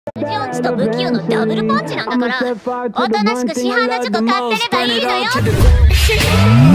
ジ音痴と不器用のダブルパンチなんだから、おとなしく市販のチョコ買ってればいいのよ。